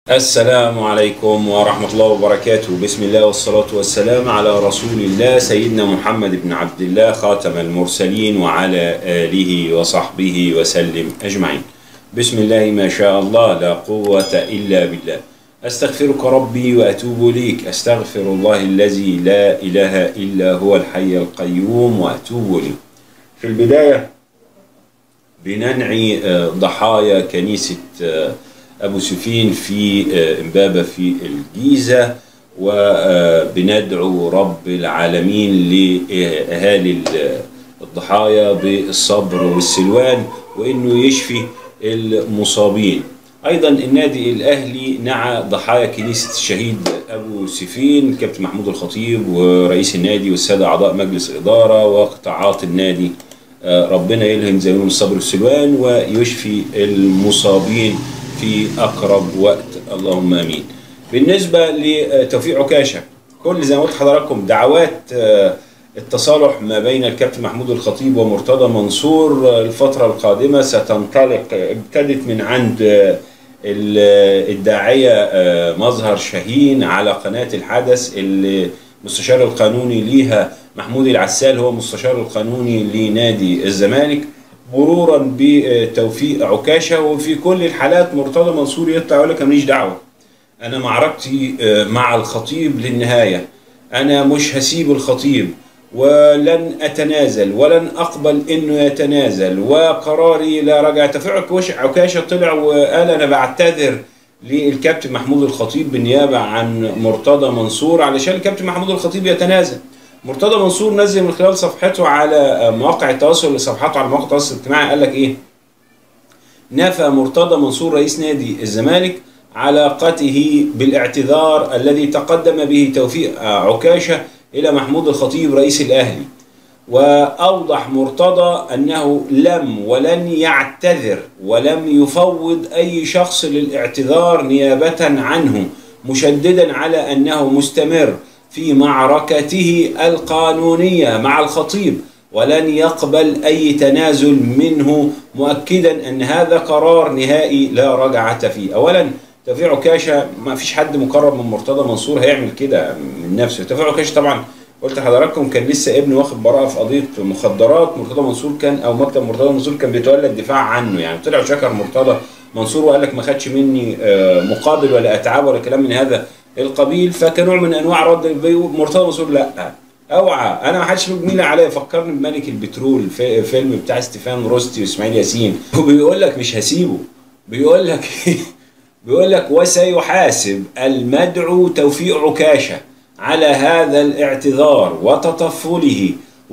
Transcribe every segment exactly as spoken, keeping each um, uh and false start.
السلام عليكم ورحمة الله وبركاته. بسم الله والصلاة والسلام على رسول الله سيدنا محمد بن عبد الله خاتم المرسلين وعلى آله وصحبه وسلم أجمعين. بسم الله ما شاء الله لا قوة إلا بالله. أستغفرك ربي وأتوب إليك. أستغفر الله الذي لا إله إلا هو الحي القيوم وأتوب إليه. في البداية بننعي ضحايا كنيسة أبو سفين في إمبابة في الجيزة، وبندعو رب العالمين لأهالي الضحايا بالصبر والسلوان وإنه يشفي المصابين. أيضا النادي الأهلي نعى ضحايا كنيسة الشهيد أبو سفين الكابتن محمود الخطيب ورئيس النادي والسادة أعضاء مجلس الإدارة وقطاعات النادي. ربنا يلهم زيهم الصبر والسلوان ويشفي المصابين في أقرب وقت، اللهم آمين. بالنسبة لتوفيق عكاشة، كل زي ما قلت حضراتكم دعوات التصالح ما بين الكابتن محمود الخطيب ومرتضى منصور الفترة القادمة ستنطلق. ابتدت من عند الداعية مظهر شاهين على قناة الحدث، اللي المستشار القانوني ليها محمود العسال هو مستشار القانوني لنادي الزمالك، مرورا بتوفيق عكاشة. وفي كل الحالات مرتضى منصور يطلع يقول لك ماليش دعوة، أنا معركتي مع الخطيب للنهاية، أنا مش هسيب الخطيب ولن أتنازل ولن أقبل إنه يتنازل وقراري لا رجع. توفيق عكاشة طلع وقال أنا بعتذر للكابتن محمود الخطيب بالنيابة عن مرتضى منصور علشان الكابتن محمود الخطيب يتنازل. مرتضى منصور نزل من خلال صفحته على مواقع التواصل صفحته على مواقع التواصل الاجتماعي قال لك ايه؟ نفى مرتضى منصور رئيس نادي الزمالك علاقته بالاعتذار الذي تقدم به توفيق عكاشة الى محمود الخطيب رئيس الاهلي، واوضح مرتضى انه لم ولن يعتذر ولم يفوض اي شخص للاعتذار نيابة عنه، مشددا على انه مستمر في معركته القانونية مع الخطيب ولن يقبل أي تنازل منه، مؤكدا أن هذا قرار نهائي لا رجعة فيه. أولا توفيق عكاشة ما فيش حد مقرب من مرتضى منصور هيعمل كده من نفسه. توفيق عكاشة طبعا قلت لحضراتكم كان لسه ابنه واخد براءة في قضية مخدرات، مرتضى منصور كان أو مكتب مرتضى منصور كان بيتولى الدفاع عنه، يعني طلع وشكر مرتضى منصور وقال لك ما خدش مني مقابل ولا أتعاب ولا كلام من هذا القبيل، فكنوع من انواع رد مرتضى منصور لا اوعى، انا ما حدش له جميله عليا، فكرني بملك البترول في فيلم بتاع ستيفان روستي واسماعيل ياسين، وبيقول لك مش هسيبه، بيقول لك بيقول لك وسيحاسب المدعو توفيق عكاشة على هذا الاعتذار وتطفله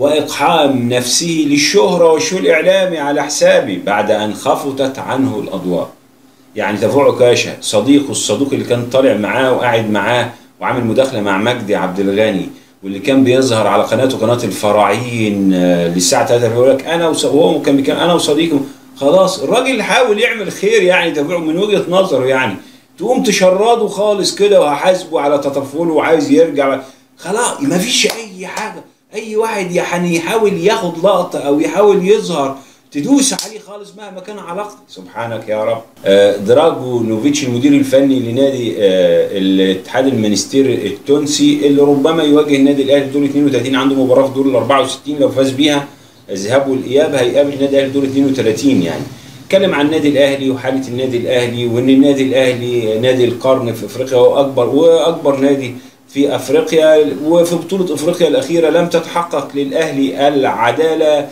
واقحام نفسه للشهره والشو الاعلامي على حسابي بعد ان خفتت عنه الاضواء. يعني توفيق عكاشة صديقه الصدوق اللي كان طالع معاه وقاعد معاه وعامل مداخله مع مجدي عبد الغني واللي كان بيظهر على قناته قناه الفراعين للساعه ثلاثة بيقول لك انا وهو كان بيكلم انا وصديقه. خلاص الراجل حاول يعمل خير يعني توفيق من وجهه نظره، يعني تقوم تشرده خالص كده وهحاسبه على تطفله وعايز يرجع، خلاص ما فيش اي حاجه. اي واحد يعني يحاول ياخد لقطه او يحاول يظهر تدوس عليه خالص مهما كان علاقتك. سبحانك يا رب. آه دراجو نوفيتش المدير الفني لنادي آه الاتحاد المنستير التونسي اللي ربما يواجه النادي الاهلي في دور اثنين وثلاثين، عنده مباراه في دور ال أربعة وستين لو فاز بيها الذهاب والاياب هيقابل النادي الاهلي في دور اثنين وثلاثين. يعني اتكلم عن النادي الاهلي وحاله النادي الاهلي وان النادي الاهلي نادي القرن في افريقيا واكبر واكبر نادي في افريقيا، وفي بطوله افريقيا الاخيره لم تتحقق للاهلي العداله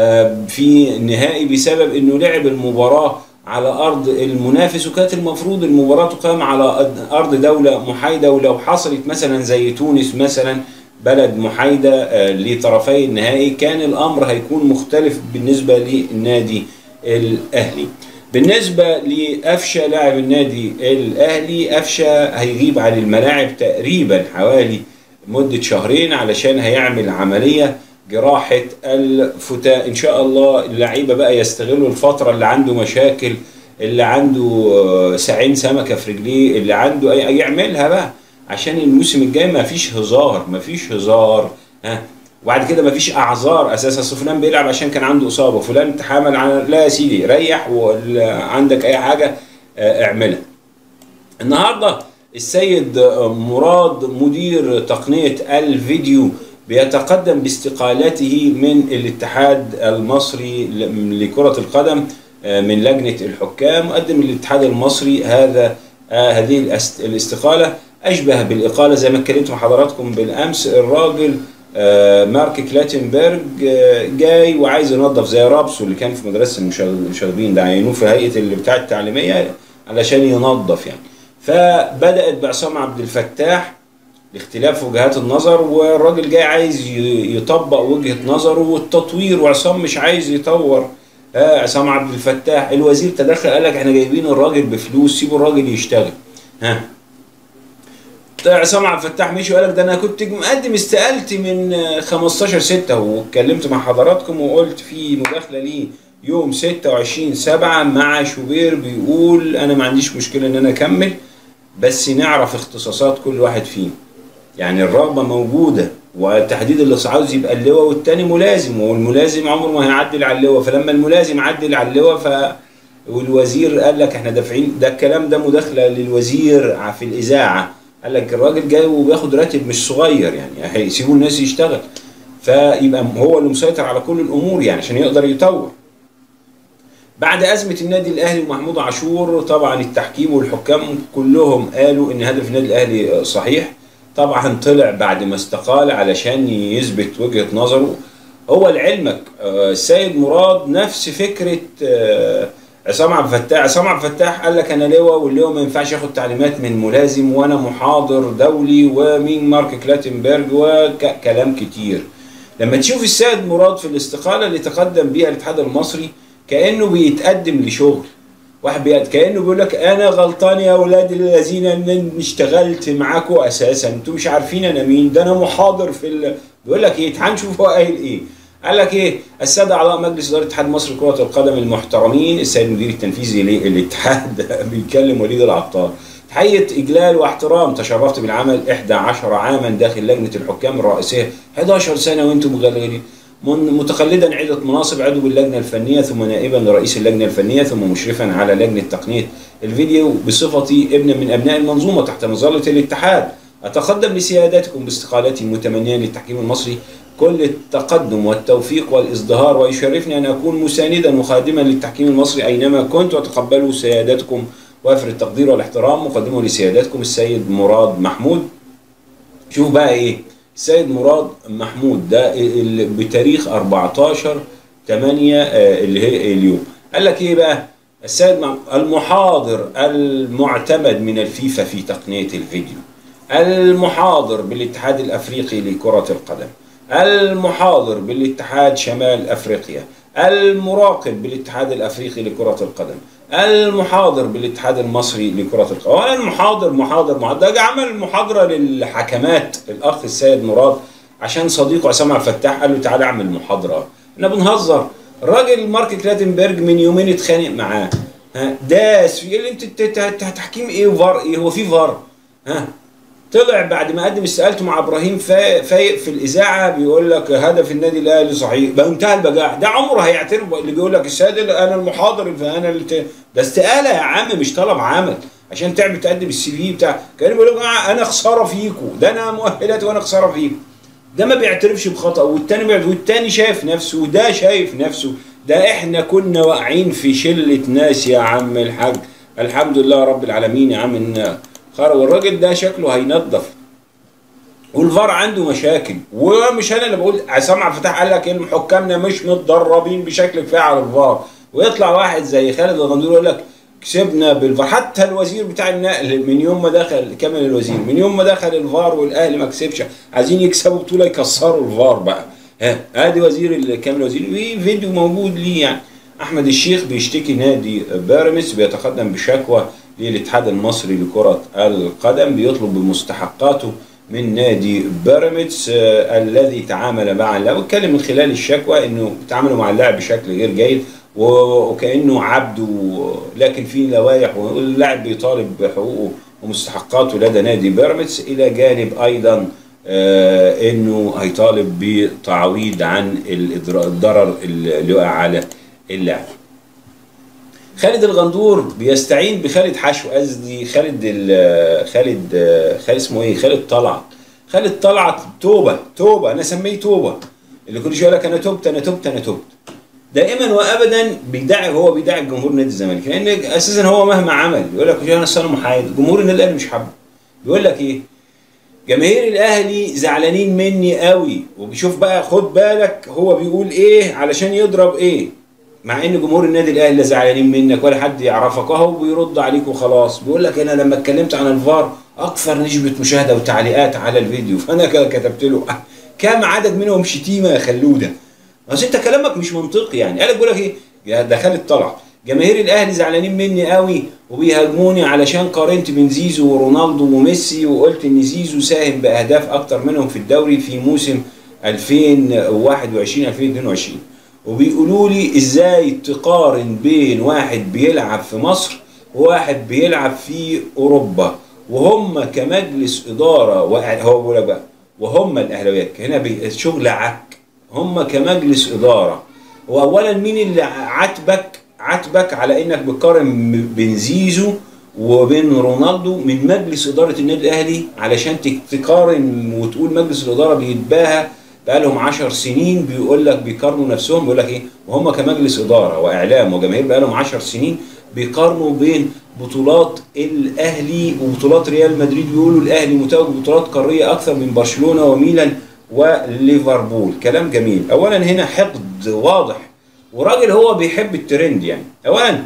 في النهائي بسبب انه لعب المباراة على ارض المنافس، وكانت المفروض المباراة تقام على ارض دولة محايدة، ولو حصلت مثلا زي تونس مثلا بلد محايدة لطرفي النهائي كان الامر هيكون مختلف بالنسبة للنادي الاهلي. بالنسبة لأفشة لاعب النادي الاهلي، أفشة هيغيب عن الملاعب تقريبا حوالي مدة شهرين علشان هيعمل عملية جراحة الفتاء. إن شاء الله اللعيبة بقى يستغلوا الفترة اللي عنده مشاكل، اللي عنده ساعين سمكة في رجليه، اللي عنده أي يعملها بقى عشان الموسم الجاي ما فيش هزار، ما فيش هزار ها. وبعد كده ما فيش أعذار أساسا، أصل فلان بيلعب عشان كان عنده إصابة، فلان تحامل عن لا يا سيدي ريح وعندك أي حاجة اعملها. النهارده السيد مراد مدير تقنية الفيديو بيتقدم باستقالته من الاتحاد المصري لكرة القدم من لجنة الحكام. قدم الاتحاد المصري هذا هذه الاستقالة أشبه بالإقالة زي ما اتكلمت مع حضراتكم بالأمس. الراجل مارك كلاتنبرج جاي وعايز ينظف زي رابسو اللي كان في مدرسة المشاغبين ده، عينوه في هيئة اللي بتاع التعليمية علشان ينظف يعني. فبدأت بعصام عبد الفتاح لاختلاف وجهات النظر، والراجل جاي عايز يطبق وجهة نظره والتطوير، وعصام مش عايز يطور. ها عصام عبد الفتاح الوزير تدخل قال لك احنا جايبين الراجل بفلوس، سيبوا الراجل يشتغل. ها عصام عبد الفتاح مشي وقال لك ده انا كنت مقدم استقالتي من خمستاشر ستة، واتكلمت مع حضراتكم وقلت في مداخله ليه يوم ستة وعشرين سبعة مع شوبير بيقول انا ما عنديش مشكله ان انا اكمل، بس نعرف اختصاصات كل واحد فينا. يعني الرغبه موجوده، والتحديد اللي عاوز يبقى اللواء والتاني ملازم، والملازم عمره ما هيعدل على اللواء، فلما الملازم عدل على اللواء ف والوزير قال لك احنا دافعين. ده الكلام ده مداخله للوزير في الاذاعه، قال لك الراجل جاي وبياخد راتب مش صغير يعني هيسيبوا الناس يشتغل، فيبقى هو اللي مسيطر على كل الامور يعني عشان يقدر يطور. بعد ازمه النادي الاهلي ومحمود عاشور طبعا التحكيم والحكام كلهم قالوا ان هدف النادي الاهلي صحيح. طبعا طلع بعد ما استقال علشان يثبت وجهه نظره. هو لعلمك السيد مراد نفس فكره عصام عبد الفتاح. عصام عبد الفتاح قال لك انا لواء، واللواء ما ينفعش ياخد تعليمات من ملازم، وانا محاضر دولي، ومين مارك كلاتنبرج، وكلام كتير. لما تشوف السيد مراد في الاستقاله اللي تقدم بيها الاتحاد المصري كانه بيتقدم لشغل واحد بيقد كانه بيقول لك انا غلطان يا اولاد الذين ان اشتغلت معاكم اساسا، انتوا مش عارفين انا مين، ده انا محاضر في ال... بيقول لك ايه. تعال نشوف هو قايل ايه. قال لك ايه؟ الساده اعضاء مجلس اداره الاتحاد المصري لكره القدم المحترمين، السيد المدير التنفيذي للاتحاد بيتكلم وليد العطار، تحيه اجلال واحترام، تشرفت بالعمل إحدى عشرة عاما داخل لجنه الحكام الرئيسيه، حداشر سنه وانتم مغلغلين، متخلدا عدة مناصب، عضو باللجنة الفنية ثم نائبا لرئيس اللجنة الفنية ثم مشرفا على لجنة تقنية الفيديو، بصفتي ابن من أبناء المنظومة تحت مظلة الاتحاد. أتقدم لسيادتكم باستقالتي متمنيا للتحكيم المصري كل التقدم والتوفيق والازدهار، ويشرفني أن أكون مساندا وخادما للتحكيم المصري أينما كنت، وتقبلوا سيادتكم وافر التقدير والاحترام. مقدمه لسيادتكم السيد مراد محمود. شوف بقى إيه السيد مراد محمود ده بتاريخ أربعتاشر تمانية اللي هي اليوم. قال لك ايه بقى؟ السيد المحاضر المعتمد من الفيفا في تقنية الفيديو، المحاضر بالاتحاد الافريقي لكرة القدم، المحاضر بالاتحاد شمال افريقيا، المراقب بالاتحاد الافريقي لكرة القدم، المحاضر بالاتحاد المصري لكرة القدم. وانا المحاضر محاضر محاضر ده عمل المحاضرة للحكمات الاخ السيد مراد عشان صديقه عصام عبد الفتاح قال له تعالى اعمل محاضرة. احنا بنهزر. الراجل مارك كلاتنبرج من يومين اتخانق معاه، ها داس في اللي انت تحكيم ايه وفار ايه، هو في فار؟ ها طلع بعد ما قدم استقالته مع ابراهيم فايق في الاذاعه بيقول لك هدف النادي الاهلي صحيح، بمنتهى البجاحه. ده عمره هيعترف اللي بيقول لك السيد انا المحاضر فانا اللي ت... ده استقاله يا عم مش طلب عمل عشان تعمل تقدم السي في بتاعك. كان بيقول لك انا خساره فيكم، ده انا مؤهلاتي وانا خساره فيكم. ده ما بيعترفش بخطأ، والتاني والتاني شايف نفسه وده شايف نفسه. ده احنا كنا واقعين في شله ناس يا عم الحاج، الحمد لله رب العالمين يا عم ان والراجل ده شكله هينظف. والفار عنده مشاكل، ومش انا اللي بقول. عصام عبد الفتاح قال لك ان حكامنا مش متدربين بشكل كفايه على الفار، ويطلع واحد زي خالد الغندور يقول لك كسبنا بالفار. حتى الوزير بتاع النقل من يوم ما دخل كامل الوزير من يوم ما دخل الفار والاهلي ما كسبش، عايزين يكسبوا بطوله يكسروا الفار بقى. ها ادي وزير كامل الوزير، في فيديو موجود ليه يعني. احمد الشيخ بيشتكي نادي بيراميدز بيتقدم بشكوى للاتحاد المصري لكرة القدم بيطلب بمستحقاته من نادي بيراميدز آه الذي تعامل مع اللاعب، واتكلم من خلال الشكوى انه تعاملوا مع اللاعب بشكل غير جيد وكانه عبد، لكن في لوائح واللاعب بيطالب بحقوقه ومستحقاته لدى نادي بيراميدز، الى جانب ايضا آه انه هيطالب بتعويض عن الضرر اللي وقع على اللاعب. خالد الغندور بيستعين بخالد حشو، قصدي خالد ال خالد خالد اسمه ايه؟ خالد طلعت. خالد طلعت توبه توبه، انا اسميه توبه، اللي كل شويه يقول لك انا تبت انا تبت انا تبت. دائما وابدا بيدعي، هو بيدعي جمهور نادي الزمالك، لان اساسا هو مهما عمل يقول لك انا اصل انا محايد، جمهور النادي الاهلي مش حابه. يقول لك ايه؟ جماهير الاهلي زعلانين مني قوي، وبيشوف بقى خد بالك هو بيقول ايه علشان يضرب ايه، مع ان جمهور النادي الاهلي لا زعلانين منك ولا حد يعرفك، اهو بيرد عليك وخلاص. بيقول لك انا لما اتكلمت عن الفار اكثر نسبه مشاهده وتعليقات على الفيديو، فانا كتبت له كام عدد منهم شتيمه يا خلوده. بس انت كلامك مش منطقي يعني. قال لك بيقول لك ايه؟ يا ده خالد طلع، جماهير الاهلي زعلانين مني قوي وبيهاجموني علشان قارنت بين زيزو ورونالدو وميسي، وقلت ان زيزو ساهم باهداف اكتر منهم في الدوري في موسم ألفين وواحد وعشرين ألفين واثنين وعشرين، وبيقولوا لي ازاي تقارن بين واحد بيلعب في مصر وواحد بيلعب في اوروبا، وهم كمجلس اداره، هو بيقول لك بقى وهم الاهلاويه هنا شغل عك، هم كمجلس اداره. واولا مين اللي عاتبك عاتبك على انك بتقارن بين زيزو وبين رونالدو؟ من مجلس اداره النادي الاهلي، علشان تقارن وتقول مجلس الاداره بيتباهى بقالهم عشر سنين بيقول لك بيقارنوا نفسهم. بيقول لك ايه؟ وهم كمجلس اداره واعلام وجماهير بقالهم عشر سنين بيقارنوا بين بطولات الاهلي وبطولات ريال مدريد، بيقولوا الاهلي متوج بطولات قاريه اكثر من برشلونه وميلان وليفربول. كلام جميل. اولا هنا حقد واضح، وراجل هو بيحب الترند يعني. اولا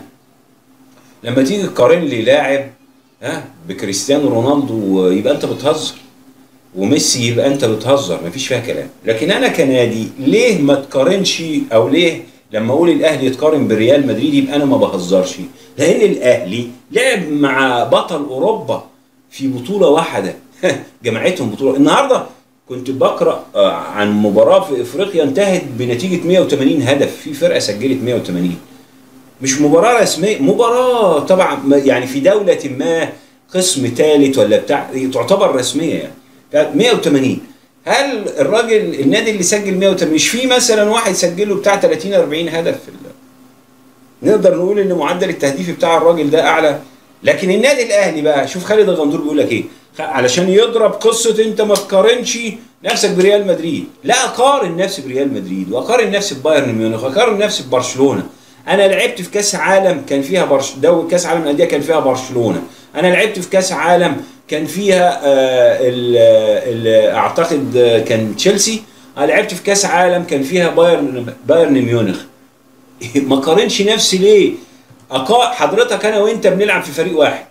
لما تيجي تقارن لي لاعب ها بكريستيانو رونالدو يبقى انت بتهزر، وميسي يبقى انت بتهزر، مفيش فيها كلام. لكن انا كنادي ليه ما تقارنش، او ليه لما اقول الاهلي يتقارن بريال مدريد يبقى انا ما بهزرش؟ لان الاهلي لعب مع بطل اوروبا في بطوله واحده جمعتهم بطوله. النهارده كنت بقرا عن مباراه في افريقيا انتهت بنتيجه مئة وثمانين هدف، في فرقه سجلت مئة وثمانين، مش مباراه رسميه، مباراه طبعا يعني في دوله ما قسم ثالث ولا بتاع تعتبر رسميه يعني مئة وثمانين. هل الراجل النادي اللي سجل مئة وثمانين مش في مثلا واحد سجله بتاع ثلاثين أربعين هدف في الله. نقدر نقول ان معدل التهديف بتاع الراجل ده اعلى. لكن النادي الاهلي بقى، شوف خالد الغندور بيقول لك ايه علشان يضرب قصه انت ما تقارنش نفسك بريال مدريد. لا، اقارن نفسي بريال مدريد، واقارن نفسي ببايرن ميونخ، واقارن نفسي ببرشلونه. انا لعبت في كاس عالم كان فيها برش دوري كاس عالم الانديه كان فيها برشلونه. انا لعبت في كاس عالم كان فيها آه ال ال اعتقد كان تشيلسي. انا لعبت في كاس عالم كان فيها بايرن بايرن ميونخ. ما قارنش نفسي ليه؟ حضرتك انا وانت بنلعب في فريق واحد،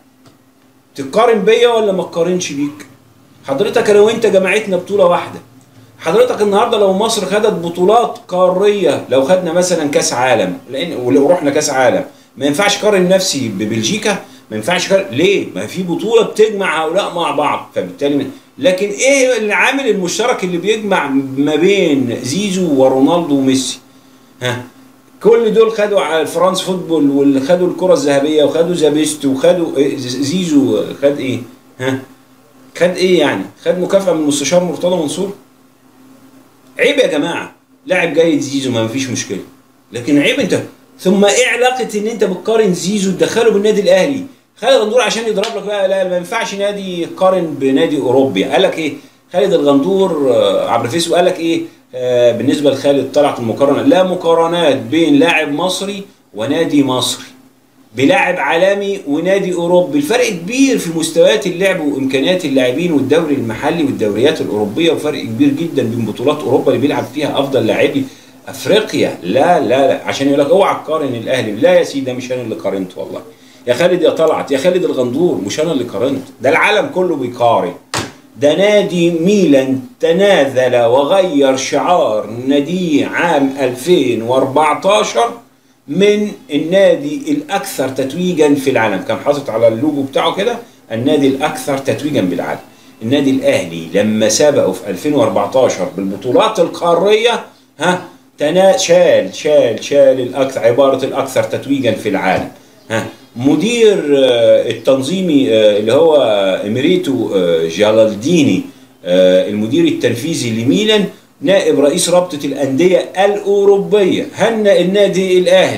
تقارن بيا ولا ما تقارنش بيك؟ حضرتك انا وانت جمعتنا بطوله واحده. حضرتك النهارده لو مصر خدت بطولات قاريه، لو خدنا مثلا كاس عالم، لان ولو رحنا كاس عالم ما ينفعش اقارن نفسي ببلجيكا، ما ينفعش أقارن. ليه؟ ما في بطوله بتجمع هؤلاء مع بعض، فبالتالي. لكن ايه العامل المشترك اللي بيجمع ما بين زيزو ورونالدو وميسي؟ ها؟ كل دول خدوا فرانس فوتبول، واللي خدوا الكره الذهبيه، وخدوا زابيست، وخدوا زيزو خد ايه؟ ها؟ خد ايه يعني؟ خد مكافاه من المستشار مرتضى منصور؟ عيب يا جماعه. لاعب جيد زيزو ما فيش مشكله، لكن عيب انت. ثم ايه علاقه ان انت بتقارن زيزو تدخله بالنادي الاهلي؟ خالد الغندور عشان يضرب لك بقى لا ما ينفعش نادي يقارن بنادي اوروبي. قال لك ايه؟ خالد الغندور عبر الفيسبوك قال لك ايه؟ آه بالنسبه لخالد طلعت المقارنه، لا مقارنات بين لاعب مصري ونادي مصري، بلاعب عالمي ونادي اوروبي. الفرق كبير في مستويات اللعب وامكانيات اللاعبين والدوري المحلي والدوريات الاوروبيه، وفرق كبير جدا بين بطولات اوروبا اللي بيلعب فيها افضل لاعبي افريقيا. لا لا لا، عشان يقول لك اوعى تقارن الاهلي. لا يا سيدي، مش انا اللي قارنت والله يا خالد يا طلعت يا خالد الغندور، مش انا اللي قارنت، ده العالم كله بيقارن. ده نادي ميلان تنازل وغير شعار ناديه عام ألفين وأربعتاشر من النادي الاكثر تتويجا في العالم، كان حاطط على اللوجو بتاعه كده النادي الاكثر تتويجا بالعالم. النادي الاهلي لما سبقه في ألفين وأربعتاشر بالبطولات القاريه ها تنا شال شال شال الاكثر، عباره الاكثر تتويجا في العالم. ها مدير التنظيمي اللي هو اميريتو جالالديني، المدير التنفيذي لميلان، نائب رئيس رابطة الأندية الأوروبية، هنأ النادي الأهلي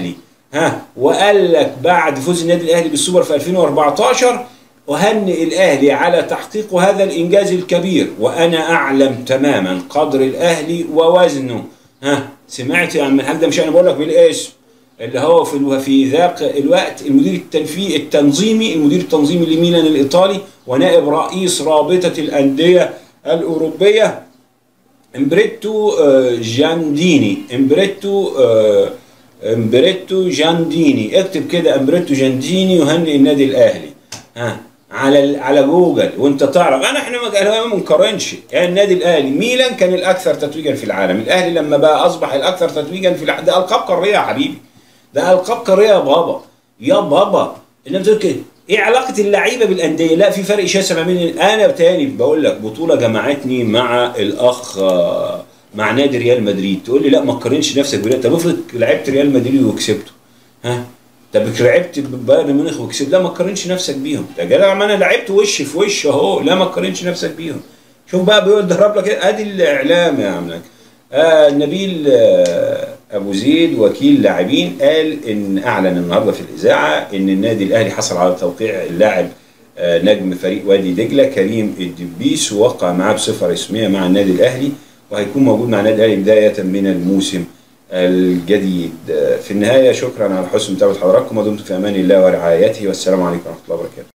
ها، وقال لك بعد فوز النادي الاهلي بالسوبر في ألفين وأربعتاشر وهنئ الاهلي على تحقيق هذا الانجاز الكبير، وانا اعلم تماما قدر الاهلي ووزنه. ها، سمعت يا عم الحاج؟ ده مش انا بقول لك بالاسم، اللي هو في في ذاك الوقت المدير التنفيذي التنظيمي المدير التنظيمي لميلان الايطالي ونائب رئيس رابطه الانديه الاوروبيه امبريتو جانديني. امبريتو امبريتو جانديني، اكتب كده امبريتو جانديني يهنئ النادي الاهلي ها على على جوجل وانت تعرف. انا احنا ما بنقارنش، يعني النادي الاهلي ميلان كان الاكثر تتويجا في العالم، الاهلي لما بقى اصبح الاكثر تتويجا في العالم، ده القاب قاريه يا حبيبي، ده القاب قاريه يا بابا يا بابا. انت بتقول كده ايه علاقه اللعيبه بالانديه؟ لا، في فرق شاسع ما بين. انا تاني بقول لك بطوله جمعتني مع الاخ مع نادي ريال مدريد، تقول لي لا ما تقارنش نفسك بريال. طب افرض لعبت ريال مدريد وكسبته، ها؟ طب لعبت بايرن ميونخ وكسبت، لا ما تقارنش نفسك بيهم يا جدع، ما انا لعبت وش في وش اهو، لا ما تقارنش نفسك بيهم. شوف بقى بيقول ضرب لك ادي الاعلام يا عم. آه نبيل آه ابو زيد وكيل لاعبين قال ان اعلن النهارده في الاذاعه ان النادي الاهلي حصل على توقيع اللاعب آه نجم فريق وادي دجله كريم الدبيس، ووقع معاه بصفه رسميه مع النادي الاهلي، وهيكون موجود مع النادي الاهلي بدايه من الموسم الجديد. في النهايه شكرا على حسن متابعه حضراتكم، ودمتم في امان الله ورعايته، والسلام عليكم ورحمه الله وبركاته.